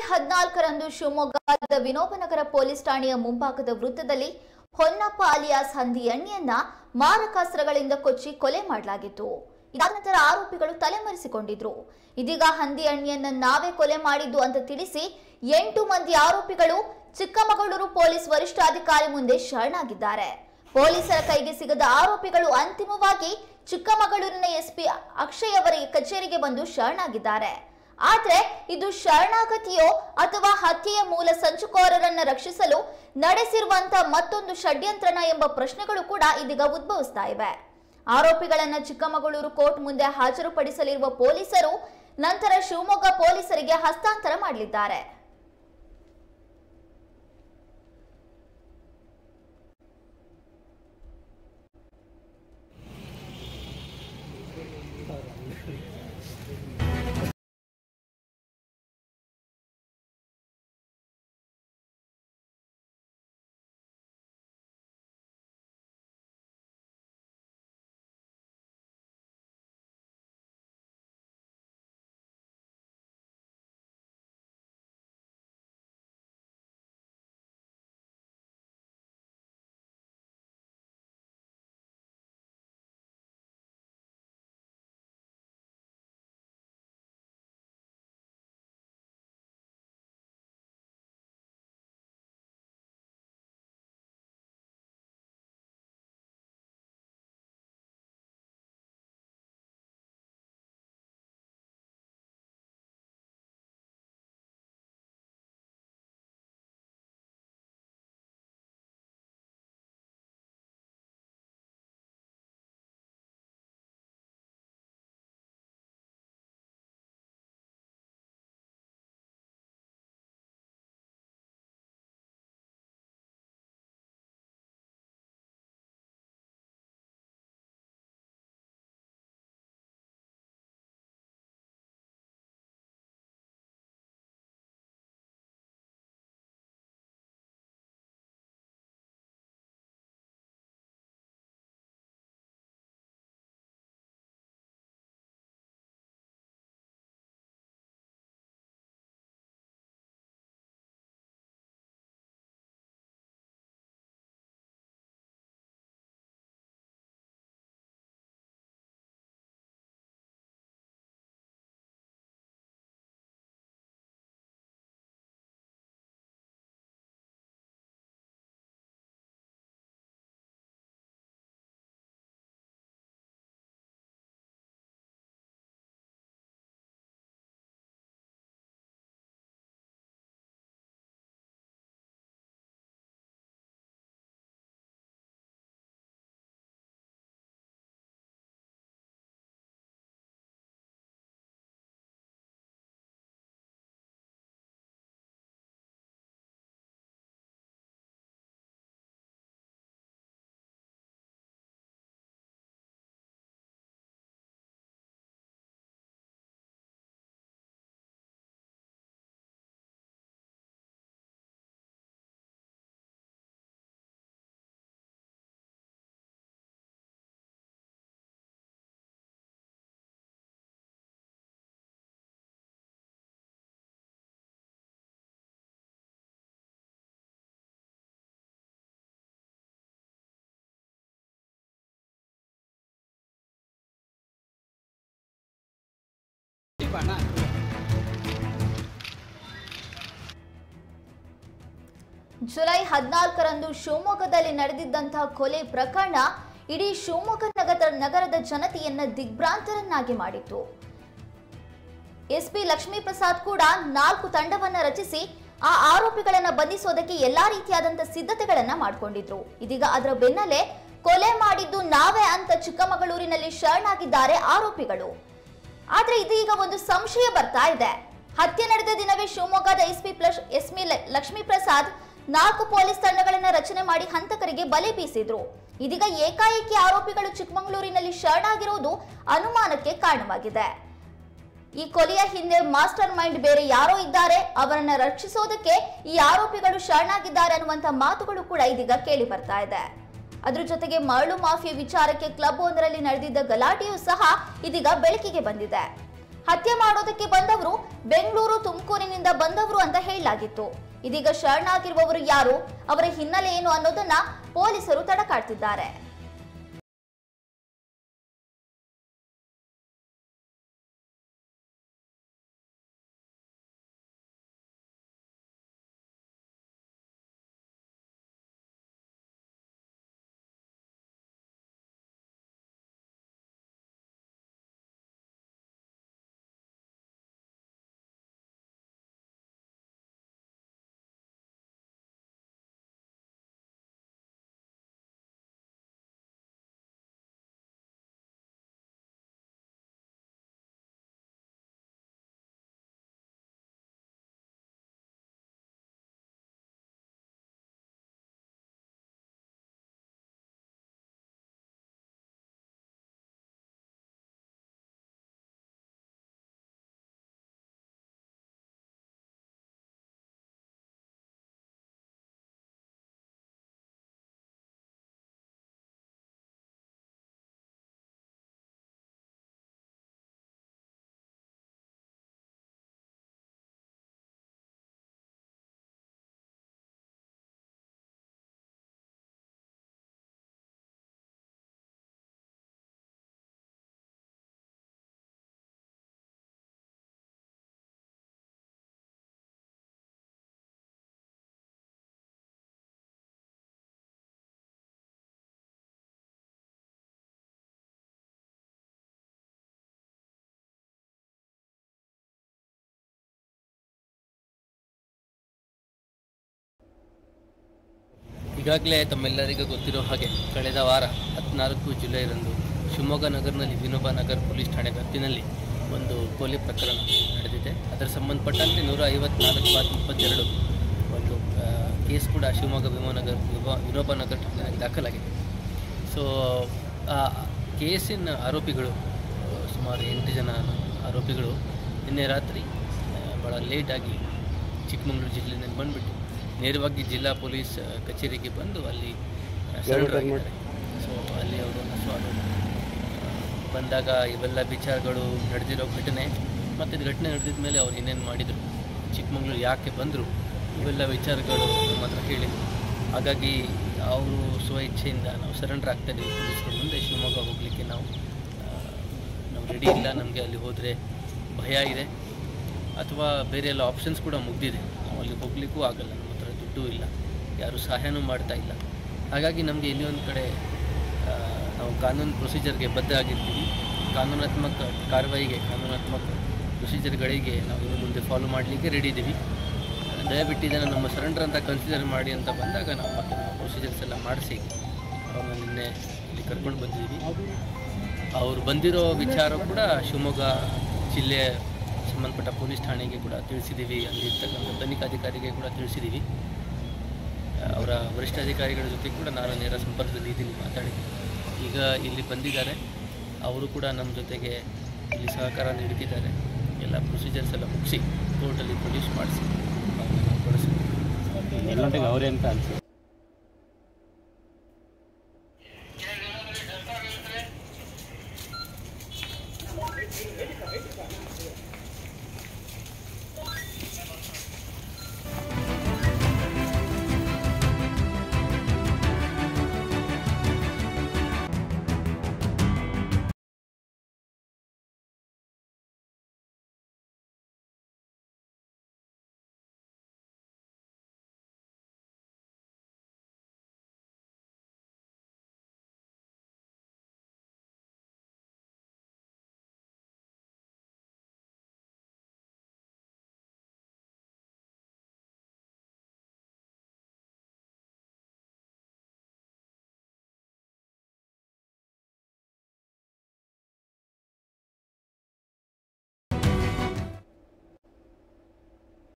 14ರಂದು ಶಿವಮೊಗ್ಗದ ವಿನೋಬನಗರ ಪೊಲೀಸ್ ಠಾಣೆಯ ಮುಂಭಾಗದ ವೃತ್ತದಲ್ಲಿ ಹೊನ್ನಪ್ಪ ಅಲಿಯಾಸ್ ಹಂದಿ ಅಣ್ಣಿಯನ್ನ ಮಾರಕಾಸ್ತ್ರಗಳಿಂದ ಕೊಚ್ಚಿ ಕೊಲೆ ಮಾಡಲಾಗಿತ್ತು. ಇದಾದ ನಂತರ ಆರೋಪಿಗಳು ತಲೆಮರೆಸಿಕೊಂಡಿದ್ರು. ಇದೀಗ ಹಂದಿ ಅಣ್ಣಿಯನ್ನ ನಾವೇ ಕೊಲೆ ಮಾಡಿದ್ದು ಅಂತ ತಿಳಿಸಿ 8 ಮಂದಿ ಆರೋಪಿಗಳು ಚಿಕ್ಕಮಗಳೂರು ಪೊಲೀಸ್ ವರಿಷ್ಠಾಧಿಕಾರಿ ಮುಂದೆ ಶರಣಾಗಿದ್ದಾರೆ. ಪೊಲೀಸರ ಕೈಗೆ ಸಿಗದ ಆರೋಪಿಗಳು ಅಂತಿಮವಾಗಿ ಚಿಕ್ಕಮಗಳೂರಿನ ಎಸ್ಪಿ ಅಕ್ಷಯ್ ಅವರ ಕಚೇರಿಗೆ ಬಂದು ಶರಣಾಗಿದ್ದಾರೆ. ಆದ್ರೆ ಇದು ಶರಣಾಗತಿಯೋ ಅಥವಾ ಹತ್ಯೆಯ ಮೂಲ ಸಂಚುಕೋರರನ್ನ ರಕ್ಷಿಸಲು ನಡೆಸಿರುವಂತಹ ಮತ್ತೊಂದು ಷಡ್ಯಂತ್ರನ ಎಂಬ ಪ್ರಶ್ನೆಗಳು ಕೂಡ ಇದೀಗ ಉದ್ಭವಿಸ್ತಾ ಇವೆ. ಆರೋಪಿಗಳನ್ನ ಚಿಕ್ಕಮಗಳೂರು ಕೋರ್ಟ್ ಮುಂದೆ ಹಾಜರುಪಡಿಸಲಿರುವ ಪೊಲೀಸರು ನಂತರ ಶಿವಮೊಗ್ಗ ಪೊಲೀಸರಿಗೆ ಹಸ್ತಾಂತರ ಮಾಡಲಿದ್ದಾರೆ. ಜುಲೈ 14ರಂದು ಶಿವಮೊಗ್ಗದಲ್ಲಿ ನಡೆದಿದ್ದಂತಹ ಕೊಲೆ ಪ್ರಕರಣ ಇಡೀ ಶಿವಮೊಗ್ಗ ನಗರದ ಜನತೆಯನ್ನ ದಿಗ್ಭ್ರಾಂತರನ್ನಾಗಿ ಮಾಡಿತ್ತು. ಎಸ್ಪಿ ಲಕ್ಷ್ಮೀ ಪ್ರಸಾದ್ ಕೂಡ 4 ತಂಡವನ್ನ ರಚಿಸಿ ಆ ಆರೋಪಿಗಳನ್ನ ಬಂಧಿಸೋದಕ್ಕೆ ಎಲ್ಲಾ ರೀತಿಯಾದಂತಹ ಸಿದ್ಧತೆಗಳನ್ನ ಮಾಡಿಕೊಂಡಿದ್ರು. ಇದೀಗ ಅದರ ಬೆನ್ನಲ್ಲೇ ಕೊಲೆ ಮಾಡಿದ್ದು ನಾವೇ ಅಂತ ಚಿಕ್ಕಮಗಳೂರಿನಲ್ಲಿ ಶರಣಾಗಿದ್ದಾರೆ ಆರೋಪಿಗಳು. ಆದ್ರೆ ಇದೀಗ ಒಂದು ಸಂಶಯ ಬರ್ತಾ ಇದೆ. ಹತ್ಯೆ ನಡೆದ ದಿನವೇ ಶಿವಮೊಗ್ಗದ ಎಸ್ಪಿ ಲಕ್ಷ್ಮೀ ಪ್ರಸಾದ್ 4 ಪೊಲೀಸ್ ತಂಡಗಳನ್ನ ರಚನೆ ಮಾಡಿ ಹಂತಕರಿಗೆ ಬಲೆ ಬೀಸಿದ್ರು. ಇದೀಗ ಏಕಾಏಕಿ ಆರೋಪಿಗಳು ಚಿಕ್ಕಮಗಳೂರಿನಲ್ಲಿ ಶರಣಾಗಿರುವುದು ಅನುಮಾನಕ್ಕೆ ಕಾರಣವಾಗಿದೆ. ಈ ಕೊಲೆಯ ಹಿಂದೆ ಮಾಸ್ಟರ್ ಮೈಂಡ್ ಬೇರೆ ಯಾರೋ ಇದ್ದಾರೆ, ಅವರನ್ನ ರಕ್ಷಿಸೋದಕ್ಕೆ ಈ ಆರೋಪಿಗಳು ಶರಣಾಗಿದ್ದಾರೆ ಅನ್ನುವಂತ ಮಾತುಗಳು ಕೂಡ ಇದೀಗ ಕೇಳಿ ಬರ್ತಾ ಇದೆ. ಅದರ ಜೊತೆಗೆ ಮರಳು ಮಾಫಿಯಾ ವಿಚಾರಕ್ಕೆ ಕ್ಲಬ್ ಒಂದರಲ್ಲಿ ನಡೆದಿದ್ದ ಗಲಾಟೆಯೂ ಸಹ ಇದೀಗ ಬೆಳಕಿಗೆ ಬಂದಿದೆ. ಹತ್ಯೆ ಮಾಡೋದಕ್ಕೆ ಬಂದವರು ಬೆಂಗಳೂರು ತುಮಕೂರಿನಿಂದ ಬಂದವರು ಅಂತ ಹೇಳಲಾಗಿತ್ತು. ಇದೀಗ ಶರಣಾಗಿರುವವರು ಯಾರು, ಅವರ ಹಿನ್ನೆಲೆ ಏನು ಅನ್ನೋದನ್ನ ಪೊಲೀಸರು ತಡಕಾಡ್ತಿದ್ದಾರೆ. ಈಗಾಗಲೇ ತಮ್ಮೆಲ್ಲರಿಗೂ ಗೊತ್ತಿರೋ ಹಾಗೆ ಕಳೆದ ವಾರ 14 ಜುಲೈರಂದು ಶಿವಮೊಗ್ಗ ನಗರದಲ್ಲಿ ವಿನೋಬ ನಗರ್ ಪೊಲೀಸ್ ಠಾಣೆ ವ್ಯಾಪ್ತಿನಲ್ಲಿ ಒಂದು ಕೊಲೆ ಪ್ರಕರಣ ನಡೆದಿದೆ. ಅದರ ಸಂಬಂಧಪಟ್ಟಂತೆ 154/22 ಒಂದು ಕೇಸ್ ಕೂಡ ಶಿವಮೊಗ್ಗ ವಿನೋಬ ನಗರ್ ಠಾಣೆಯಲ್ಲಿ ದಾಖಲಾಗಿದೆ. ಸೊ ಆ ಕೇಸಿನ ಆರೋಪಿಗಳು ಸುಮಾರು 8 ಜನ ಆರೋಪಿಗಳು ನಿನ್ನೆ ರಾತ್ರಿ ಭಾಳ ಲೇಟಾಗಿ ಚಿಕ್ಕಮಗಳೂರು ಜಿಲ್ಲೆಯಲ್ಲಿ ಬಂದುಬಿಟ್ಟು ನೇರವಾಗಿ ಜಿಲ್ಲಾ ಪೊಲೀಸ್ ಕಚೇರಿಗೆ ಬಂದು ಅಲ್ಲಿ ಸರೆಂಡರ್ ಆಗಿದ್ದಾರೆ. ಸೊ ಅಲ್ಲಿ ಅವರು ಬಂದಾಗ ಇವೆಲ್ಲ ವಿಚಾರಗಳು ನಡೆದಿರೋ ಘಟನೆ ಮತ್ತು ಇದು ಘಟನೆ ನಡೆದಿದ ಮೇಲೆ ಅವ್ರು ಏನೇನು ಮಾಡಿದರು, ಚಿಕ್ಕಮಗಳೂರು ಯಾಕೆ ಬಂದರು, ಇವೆಲ್ಲ ವಿಚಾರಗಳು ನಮ್ಮ ಹತ್ರ ಹೇಳಿದರು. ಹಾಗಾಗಿ ಅವರು ಸ್ವಇಚ್ಛೆಯಿಂದ ನಾವು ಸರೆಂಡರ್ ಆಗ್ತಾಯಿದ್ದೀವಿ ಪೊಲೀಸರ ಮುಂದೆ. ಶಿವಮೊಗ್ಗ ಹೋಗಲಿಕ್ಕೆ ನಾವು ರೆಡಿ ಇಲ್ಲ, ನಮಗೆ ಅಲ್ಲಿ ಹೋದರೆ ಭಯ ಇದೆ ಅಥವಾ ಬೇರೆ ಎಲ್ಲ ಆಪ್ಷನ್ಸ್ ಕೂಡ ಮುಗಿದಿದೆ, ನಾವು ಅಲ್ಲಿ ಹೋಗಲಿಕ್ಕೂ ಆಗಲ್ಲ, ನಮ್ಮ ಹತ್ರ ದುಡ್ಡು ಇಲ್ಲ, ಯಾರೂ ಸಹಾಯನೂ ಮಾಡ್ತಾ ಇಲ್ಲ. ಹಾಗಾಗಿ ನಮಗೆ ಇಲ್ಲಿ ಒಂದು ಕಡೆ ನಾವು ಕಾನೂನು ಪ್ರೊಸೀಜರ್ಗೆ ಬದ್ಧ ಆಗಿರ್ತೀವಿ. ಕಾನೂನಾತ್ಮಕ ಕಾರ್ಯವಾಯಿಗೆ, ಕಾನೂನಾತ್ಮಕ ಪ್ರೊಸೀಜರ್ಗಳಿಗೆ ನಾವು ಇನ್ನು ಮುಂದೆ ಫಾಲೋ ಮಾಡಲಿಕ್ಕೆ ರೆಡಿ ಇದ್ದೀವಿ. ದಯವಿಟ್ಟು ಇದನ್ನು ನಮ್ಮ ಸರೆಂಡರ್ ಅಂತ ಕನ್ಸಿಡರ್ ಮಾಡಿ ಅಂತ ಬಂದಾಗ ನಾವು ಮತ್ತೆ ನಮ್ಮ ಪ್ರೊಸೀಜರ್ಸ್ ಎಲ್ಲ ಮಾಡಿಸಿ ಅವ್ರನ್ನ ನಿನ್ನೆ ಇಲ್ಲಿ ಕರ್ಕೊಂಡು ಬಂದಿದ್ದೀವಿ. ಅವರು ಬಂದಿರೋ ವಿಚಾರ ಕೂಡ ಶಿವಮೊಗ್ಗ ಜಿಲ್ಲೆಯ ಸಂಬಂಧಪಟ್ಟ ಪೊಲೀಸ್ ಠಾಣೆಗೆ ಕೂಡ ತಿಳಿಸಿದ್ದೀವಿ, ಅಲ್ಲಿರ್ತಕ್ಕಂಥ ತನಿಖಾಧಿಕಾರಿಗೆ ಕೂಡ ತಿಳಿಸಿದ್ದೀವಿ. ಅವರ ವರಿಷ್ಠಾಧಿಕಾರಿಗಳ ಜೊತೆ ಕೂಡ ನಾನು ನೇರ ಸಂಪರ್ಕದಲ್ಲಿ ಇದ್ದೀನಿ, ಮಾತಾಡಿದ್ದೀನಿ. ಈಗ ಇಲ್ಲಿ ಬಂದಿದ್ದಾರೆ, ಅವರು ಕೂಡ ನಮ್ಮ ಜೊತೆಗೆ ಇಲ್ಲಿ ಸಹಕಾರ ನೀಡುತ್ತಿದ್ದಾರೆ. ಎಲ್ಲ ಪ್ರೊಸೀಜರ್ಸ್ ಎಲ್ಲ ಮುಗಿಸಿ ಕೋರ್ಟಲ್ಲಿ ಪ್ರೊಡ್ಯೂಸ್ ಮಾಡಿಸಿ ಅವ್ರನ್ನ ಕೊಡಿಸ್ತೀವಿ. ಅವರೇ ಅಂತ ಅನ್ಸುತ್ತೆ.